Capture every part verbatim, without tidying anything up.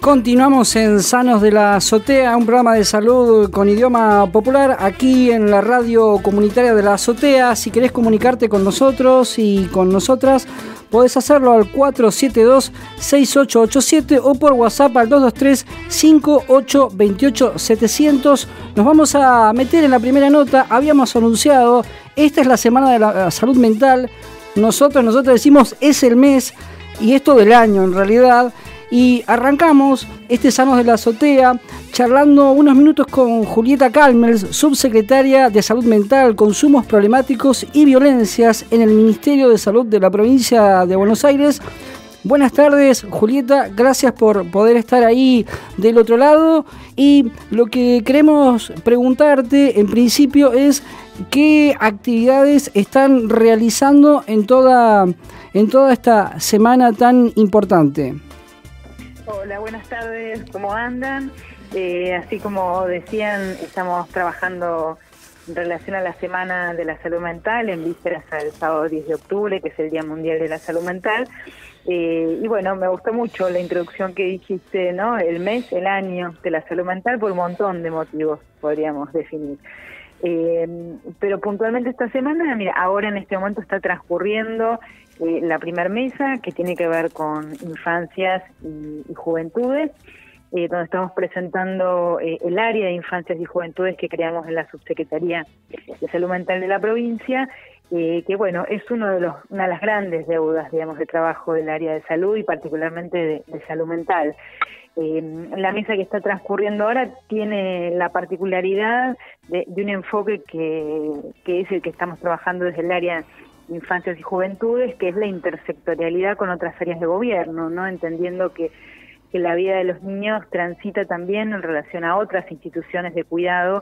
Continuamos en Sanos de la Azotea, un programa de salud con idioma popular aquí en la radio comunitaria de la Azotea. Si querés comunicarte con nosotros y con nosotras, podés hacerlo al cuatro siete dos, seis ocho ocho siete o por WhatsApp al dos dos tres, cinco ocho dos ocho, setecientos. Nos vamos a meter en la primera nota. Habíamos anunciado, esta es la Semana de la Salud Mental. Nosotros, nosotros decimos es el mes y es todo el año en realidad. Y arrancamos este Sanos de la Azotea charlando unos minutos con Julieta Calmels, subsecretaria de Salud Mental, Consumos Problemáticos y Violencias en el Ministerio de Salud de la provincia de Buenos Aires. Buenas tardes, Julieta, gracias por poder estar ahí del otro lado. Y lo que queremos preguntarte en principio es qué actividades están realizando en toda, en toda esta semana tan importante. Hola, buenas tardes, ¿cómo andan? Eh, así como decían, estamos trabajando en relación a la Semana de la Salud Mental, en vísperas al sábado diez de octubre, que es el Día Mundial de la Salud Mental. Eh, y bueno, me gustó mucho la introducción que dijiste, ¿no? El mes, el año de la salud mental, por un montón de motivos, podríamos definir. Eh, pero puntualmente esta semana, mira, ahora en este momento está transcurriendo eh, la primer mesa que tiene que ver con infancias y, y juventudes, eh, donde estamos presentando eh, el área de infancias y juventudes que creamos en la Subsecretaría de Salud Mental de la provincia, eh, que bueno, es uno de los, una de las grandes deudas, digamos, de trabajo del área de salud y particularmente de, de salud mental. Eh, la mesa que está transcurriendo ahora tiene la particularidad de, de un enfoque que, que es el que estamos trabajando desde el área de infancias y juventudes, que es la intersectorialidad con otras áreas de gobierno, ¿no? Entendiendo que, que la vida de los niños transita también en relación a otras instituciones de cuidado,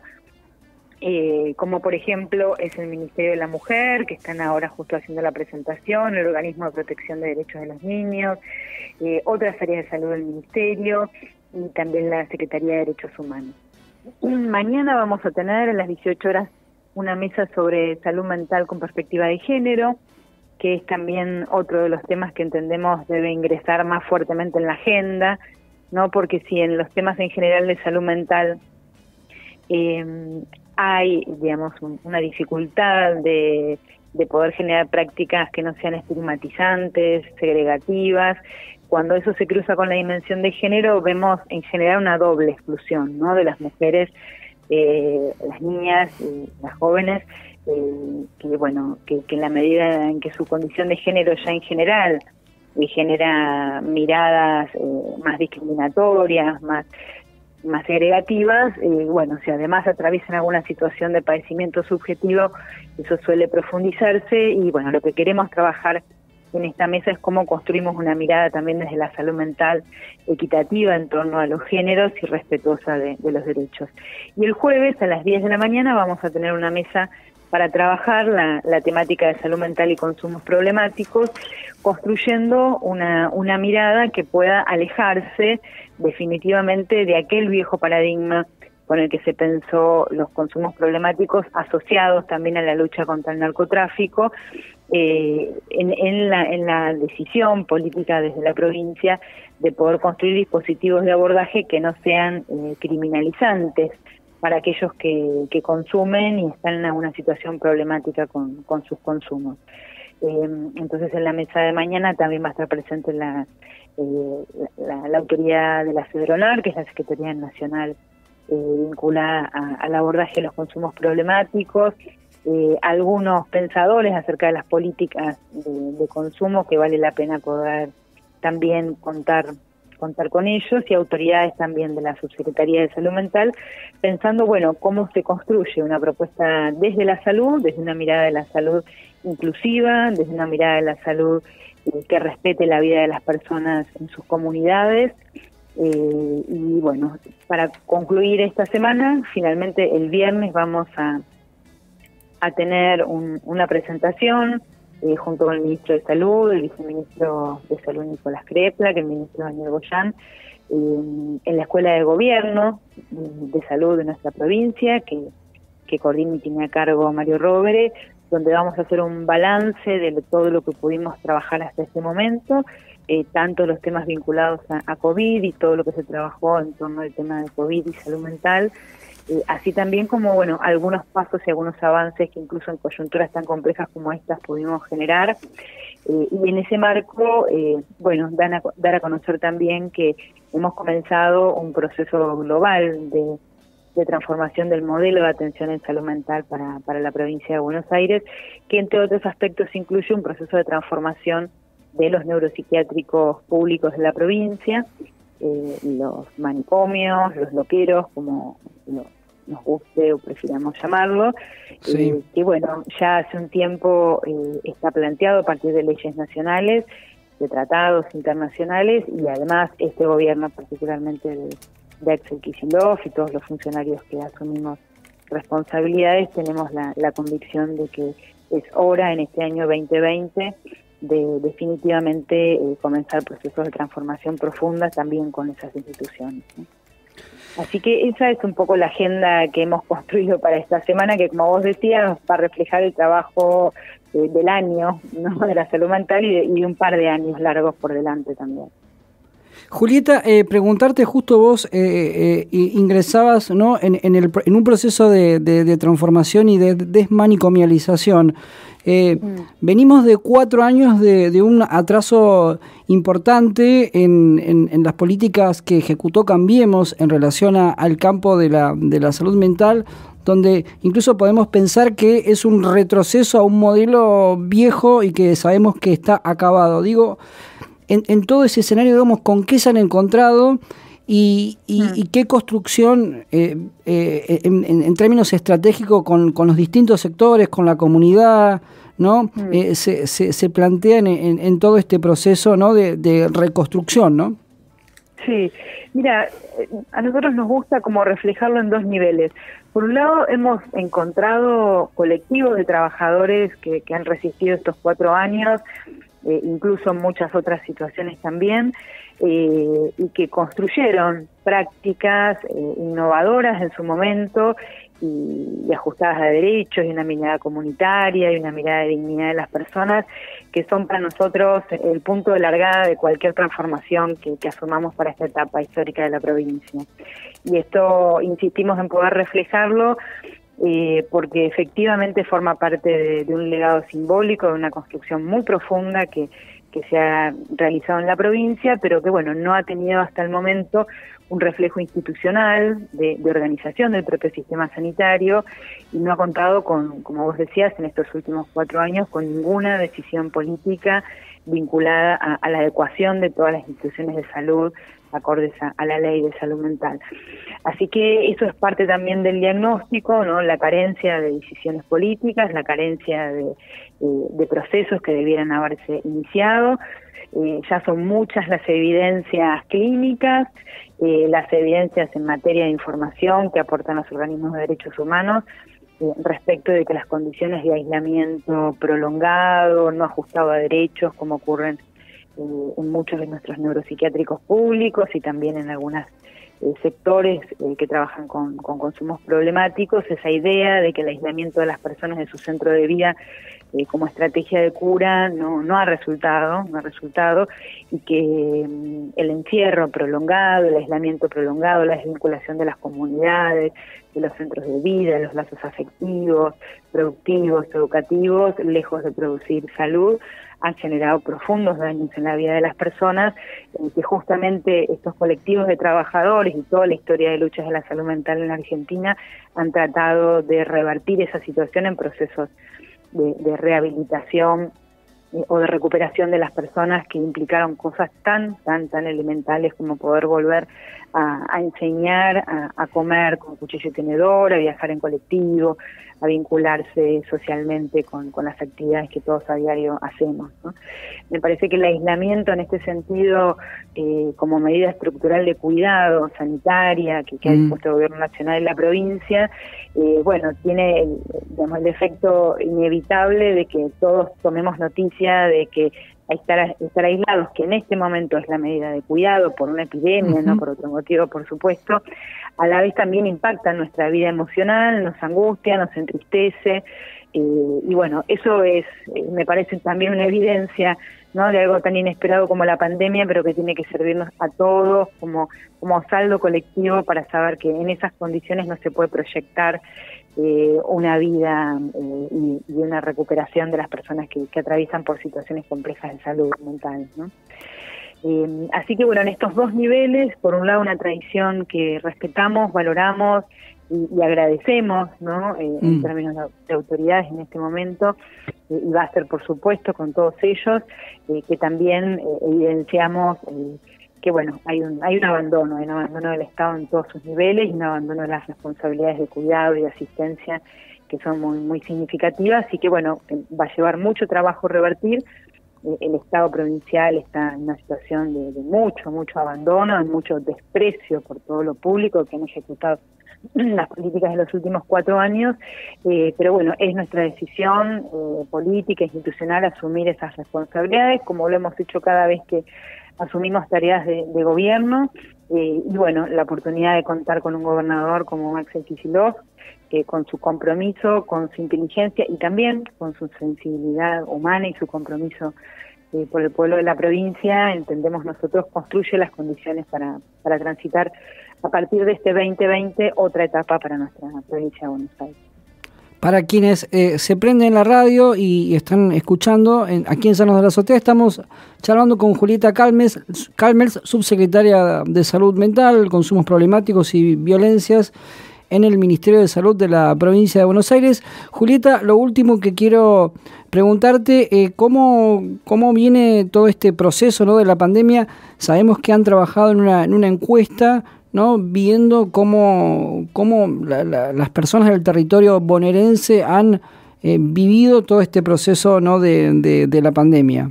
eh, como por ejemplo es el Ministerio de la Mujer, que están ahora justo haciendo la presentación, el Organismo de Protección de Derechos de los Niños, eh, otras áreas de salud del Ministerio y también la Secretaría de Derechos Humanos. Mañana vamos a tener a las dieciocho horas una mesa sobre salud mental con perspectiva de género, que es también otro de los temas que entendemos debe ingresar más fuertemente en la agenda, ¿no? Porque si en los temas en general de salud mental eh, hay, digamos, un, una dificultad de, de poder generar prácticas que no sean estigmatizantes, segregativas, cuando eso se cruza con la dimensión de género, vemos en general una doble exclusión, ¿no? De las mujeres, eh, las niñas y las jóvenes, eh, que bueno, que, que en la medida en que su condición de género ya en general eh, genera miradas eh, más discriminatorias, más más segregativas, eh, bueno, si además atraviesan alguna situación de padecimiento subjetivo, eso suele profundizarse y bueno, lo que queremos trabajar en esta mesa es cómo construimos una mirada también desde la salud mental equitativa en torno a los géneros y respetuosa de, de los derechos. Y el jueves a las diez de la mañana vamos a tener una mesa para trabajar la, la temática de salud mental y consumos problemáticos, construyendo una, una mirada que pueda alejarse definitivamente de aquel viejo paradigma con el que se pensó los consumos problemáticos asociados también a la lucha contra el narcotráfico, eh, en, en, la, en la decisión política desde la provincia de poder construir dispositivos de abordaje que no sean eh, criminalizantes para aquellos que, que consumen y están en alguna situación problemática con, con sus consumos. Eh, entonces en la mesa de mañana también va a estar presente la, eh, la, la autoridad de la FEDRONAR, que es la Secretaría Nacional eh, vinculada a, al abordaje de los consumos problemáticos, eh, algunos pensadores acerca de las políticas de, de consumo que vale la pena poder también contar contar con ellos, y autoridades también de la Subsecretaría de Salud Mental, pensando, bueno, cómo se construye una propuesta desde la salud, desde una mirada de la salud inclusiva, desde una mirada de la salud eh, que respete la vida de las personas en sus comunidades. Eh, y bueno, para concluir esta semana, finalmente el viernes vamos a, a tener un, una presentación Eh, junto con el ministro de Salud, el viceministro de Salud Nicolás Crepla, que el ministro Daniel Goyán, eh, en la Escuela de Gobierno de Salud de nuestra provincia, que, que coordina y tiene a cargo Mario Rovere, donde vamos a hacer un balance de todo lo que pudimos trabajar hasta este momento, eh, tanto los temas vinculados a, a COVID y todo lo que se trabajó en torno al tema de COVID y salud mental, eh, así también como, bueno, algunos pasos y algunos avances que incluso en coyunturas tan complejas como estas pudimos generar. Eh, y en ese marco, eh, bueno, dan a, dar a conocer también que hemos comenzado un proceso global de, de transformación del modelo de atención en salud mental para, para la provincia de Buenos Aires, que entre otros aspectos incluye un proceso de transformación de los neuropsiquiátricos públicos de la provincia, eh, los manicomios, los loqueros, como lo, nos guste o prefiramos llamarlo, sí. eh, que bueno, ya hace un tiempo eh, está planteado a partir de leyes nacionales, de tratados internacionales, y además este gobierno, particularmente de, de Axel Kicillof y todos los funcionarios que asumimos responsabilidades, tenemos la, la convicción de que es hora en este año veinte veinte de definitivamente eh, comenzar procesos de transformación profunda también con esas instituciones, ¿no? Así que esa es un poco la agenda que hemos construido para esta semana, que como vos decías, va a reflejar el trabajo eh, del año, ¿no?, de la salud mental y de, y de un par de años largos por delante también. Julieta, eh, preguntarte, justo vos eh, eh, ingresabas, ¿no?, en, en, el, en un proceso de, de, de transformación y de desmanicomialización. Eh, mm. Venimos de cuatro años de, de un atraso importante en, en, en las políticas que ejecutó Cambiemos en relación a, al campo de la, de la salud mental, donde incluso podemos pensar que es un retroceso a un modelo viejo y que sabemos que está acabado. Digo, en, en todo ese escenario, digamos, ¿con qué se han encontrado y, y, mm. y qué construcción eh, eh, en, en, en términos estratégicos con, con los distintos sectores, con la comunidad, ¿no? Mm. Eh, se, se, se plantean en, en todo este proceso, ¿no?, de, de reconstrucción, ¿no? Sí, mira, a nosotros nos gusta como reflejarlo en dos niveles. Por un lado, hemos encontrado colectivos de trabajadores que, que han resistido estos cuatro años, eh, incluso en muchas otras situaciones también, eh, y que construyeron prácticas eh, innovadoras en su momento y, y ajustadas a derechos, y una mirada comunitaria y una mirada de dignidad de las personas, que son para nosotros el punto de largada de cualquier transformación que, que asumamos para esta etapa histórica de la provincia. Y esto insistimos en poder reflejarlo eh, porque efectivamente forma parte de, de un legado simbólico, de una construcción muy profunda que, que se ha realizado en la provincia, pero que bueno, no ha tenido hasta el momento un reflejo institucional de, de organización del propio sistema sanitario, y no ha contado con, como vos decías, en estos últimos cuatro años, con ninguna decisión política vinculada a, a la adecuación de todas las instituciones de salud acordes a, a la ley de salud mental. Así que eso es parte también del diagnóstico, ¿no?, la carencia de decisiones políticas, la carencia de, eh, de procesos que debieran haberse iniciado. Eh, ya son muchas las evidencias clínicas, eh, las evidencias en materia de información que aportan los organismos de derechos humanos eh, respecto de que las condiciones de aislamiento prolongado, no ajustado a derechos, como ocurren eh, en muchos de nuestros neuropsiquiátricos públicos y también en algunos eh, sectores eh, que trabajan con, con consumos problemáticos, esa idea de que el aislamiento de las personas de su centro de vida Eh, como estrategia de cura no, no ha resultado, no ha resultado, y que eh, el encierro prolongado, el aislamiento prolongado, la desvinculación de las comunidades, de los centros de vida, de los lazos afectivos, productivos, educativos, lejos de producir salud, han generado profundos daños en la vida de las personas, eh, que justamente estos colectivos de trabajadores y toda la historia de luchas de la salud mental en la Argentina han tratado de revertir esa situación en procesos De, de rehabilitación eh, o de recuperación de las personas, que implicaron cosas tan, tan, tan elementales como poder volver a, a enseñar, a, a comer con cuchillo y tenedor, a viajar en colectivo, a vincularse socialmente con, con las actividades que todos a diario hacemos, ¿no? Me parece que el aislamiento en este sentido, eh, como medida estructural de cuidado sanitaria que, que ha dispuesto el Gobierno Nacional y la provincia, eh, bueno, tiene el, digamos, el efecto inevitable de que todos tomemos noticia de que a estar, a estar aislados, que en este momento es la medida de cuidado por una epidemia, uh-huh. no por otro motivo, por supuesto, a la vez también impacta nuestra vida emocional, nos angustia, nos entristece, eh, y bueno, eso es, eh, me parece también una evidencia, ¿no?, de algo tan inesperado como la pandemia, pero que tiene que servirnos a todos como, como saldo colectivo para saber que en esas condiciones no se puede proyectar eh, una vida eh, y, y una recuperación de las personas que, que atraviesan por situaciones complejas de salud mental, ¿no? Eh, así que bueno, en estos dos niveles, por un lado una tradición que respetamos, valoramos y, y agradecemos, ¿no?, eh, mm. en términos de, de autoridades en este momento, eh, y va a ser por supuesto con todos ellos, eh, que también eh, evidenciamos eh, que bueno, hay un hay un abandono, hay un abandono del Estado en todos sus niveles y un abandono de las responsabilidades de cuidado y de asistencia que son muy, muy significativas, y que bueno, va a llevar mucho trabajo revertir. El Estado provincial está en una situación de, de mucho, mucho abandono, de mucho desprecio por todo lo público que han ejecutado las políticas de los últimos cuatro años, eh, pero bueno, es nuestra decisión eh, política, institucional, asumir esas responsabilidades, como lo hemos hecho cada vez que asumimos tareas de, de gobierno, eh, y bueno, la oportunidad de contar con un gobernador como Axel Kicillof, que con su compromiso, con su inteligencia y también con su sensibilidad humana y su compromiso eh, por el pueblo de la provincia, entendemos nosotros, construye las condiciones para, para transitar a partir de este veinte veinte otra etapa para nuestra provincia de Buenos Aires. Para quienes eh, se prenden la radio y están escuchando, en, aquí en Sanos de la Azotea estamos charlando con Julieta Calmes, Calmes, subsecretaria de Salud Mental, Consumos Problemáticos y Violencias en el Ministerio de Salud de la provincia de Buenos Aires. Julieta, lo último que quiero preguntarte, eh, ¿cómo, cómo viene todo este proceso, ¿no?, de la pandemia? Sabemos que han trabajado en una, en una encuesta, ¿no?, viendo cómo, cómo la, la, las personas del territorio bonaerense han eh, vivido todo este proceso, ¿no?, de, de, de la pandemia.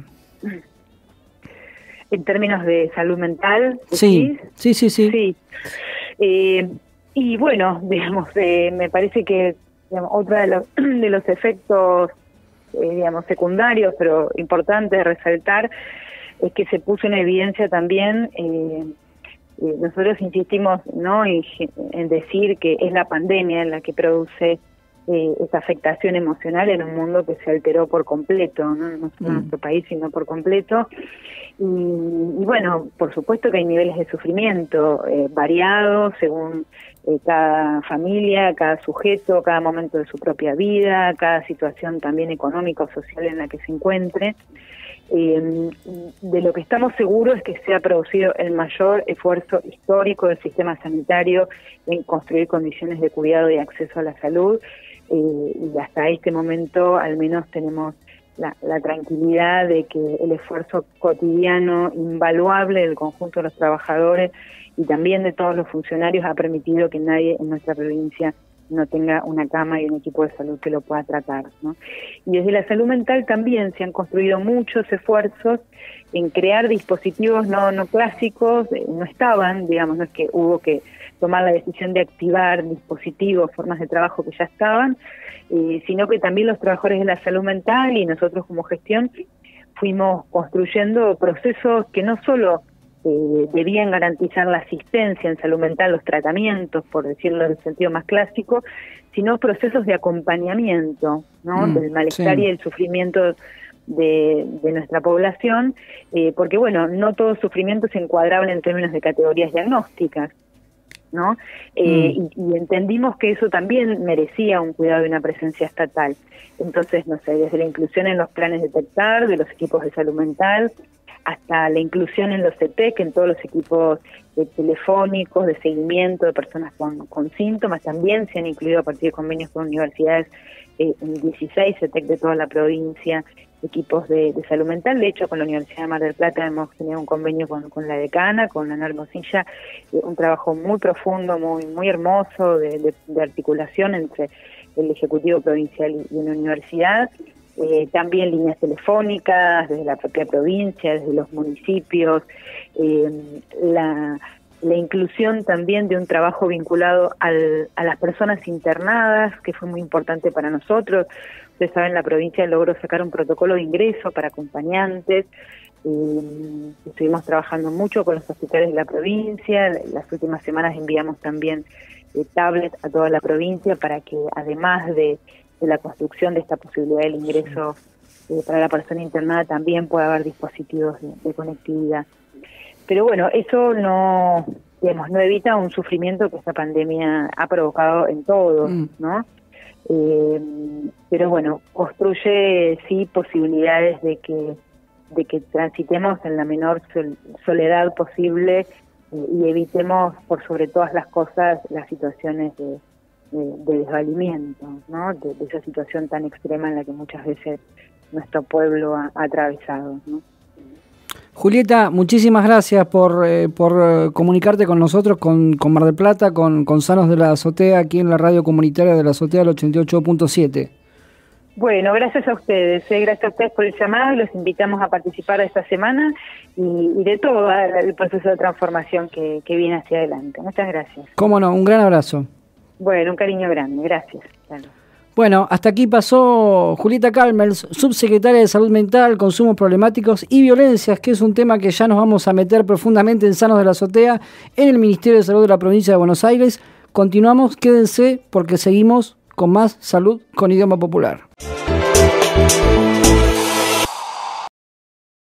En términos de salud mental, sí, sí, sí, sí. Sí. Eh, y bueno, digamos, eh, me parece que digamos, otro de los, de los efectos, eh, digamos, secundarios, pero importantes de resaltar, es que se puso en evidencia también. Eh, Eh, nosotros insistimos, ¿no?, en, en decir que es la pandemia la que produce eh, esta afectación emocional en un mundo que se alteró por completo, no, no solo en mm. nuestro país, sino por completo. Y, y bueno, por supuesto que hay niveles de sufrimiento eh, variados según eh, cada familia, cada sujeto, cada momento de su propia vida, cada situación también económica o social en la que se encuentre. Eh, de lo que estamos seguros es que se ha producido el mayor esfuerzo histórico del sistema sanitario en construir condiciones de cuidado y acceso a la salud, eh, y hasta este momento al menos tenemos la, la tranquilidad de que el esfuerzo cotidiano invaluable del conjunto de los trabajadores y también de todos los funcionarios ha permitido que nadie en nuestra provincia no tenga una cama y un equipo de salud que lo pueda tratar, ¿no? Y desde la salud mental también se han construido muchos esfuerzos en crear dispositivos no, no clásicos, eh, no estaban, digamos, no es que hubo que tomar la decisión de activar dispositivos, formas de trabajo que ya estaban, eh, sino que también los trabajadores de la salud mental y nosotros como gestión fuimos construyendo procesos que no solo Eh, debían garantizar la asistencia en salud mental, los tratamientos, por decirlo en el sentido más clásico, sino procesos de acompañamiento, ¿no?, mm, del malestar sí. y el sufrimiento de, de nuestra población, eh, porque bueno, no todo sufrimiento se encuadraban en términos de categorías diagnósticas, ¿no? Eh, mm. y, y entendimos que eso también merecía un cuidado y una presencia estatal. Entonces, no sé, desde la inclusión en los planes de detectar, de los equipos de salud mental, hasta la inclusión en los C T, que en todos los equipos eh, telefónicos de seguimiento de personas con, con síntomas, también se han incluido a partir de convenios con universidades, eh, en dieciséis C T E C de toda la provincia, equipos de, de salud mental. De hecho, con la Universidad de Mar del Plata hemos tenido un convenio con, con la decana, con Ana Hermosilla, eh, un trabajo muy profundo, muy muy hermoso de, de, de articulación entre el Ejecutivo Provincial y, y una universidad. Eh, también líneas telefónicas desde la propia provincia, desde los municipios, eh, la, la inclusión también de un trabajo vinculado al, a las personas internadas, que fue muy importante para nosotros. Ustedes saben, la provincia logró sacar un protocolo de ingreso para acompañantes. Eh, estuvimos trabajando mucho con los hospitales de la provincia. Las últimas semanas enviamos también eh, tablets a toda la provincia para que, además de, de la construcción de esta posibilidad del ingreso eh, para la persona internada, también pueda haber dispositivos de, de conectividad. Pero bueno, eso no, digamos, no evita un sufrimiento que esta pandemia ha provocado en todos, ¿no? Eh, pero bueno, construye sí posibilidades de que de que transitemos en la menor sol, soledad posible eh, y evitemos por sobre todas las cosas las situaciones de, de, de desvalimiento, ¿no? De, de esa situación tan extrema en la que muchas veces nuestro pueblo ha, ha atravesado, ¿no? Julieta, muchísimas gracias por, eh, por eh, comunicarte con nosotros, con, con Mar del Plata, con, con Sanos de la Azotea, aquí en la radio comunitaria de la Azotea del ochenta y ocho punto siete. Bueno, gracias a ustedes, eh, gracias a ustedes por el llamado, los invitamos a participar de esta semana y, y de todo el proceso de transformación que, que viene hacia adelante. Muchas gracias. Cómo no, un gran abrazo. Bueno, un cariño grande, gracias. Claro. Bueno, hasta aquí pasó Julieta Kalmels, subsecretaria de Salud Mental, Consumos Problemáticos y Violencias, que es un tema que ya nos vamos a meter profundamente en Sanos de la Azotea, en el Ministerio de Salud de la Provincia de Buenos Aires. Continuamos, quédense porque seguimos con más salud con idioma popular.